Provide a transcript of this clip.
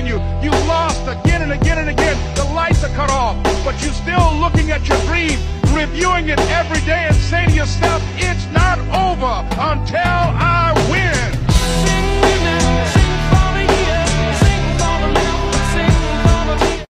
in you. You lost again and again and again. The lights are cut off, but you're still looking at your dream, reviewing it every day and saying to yourself,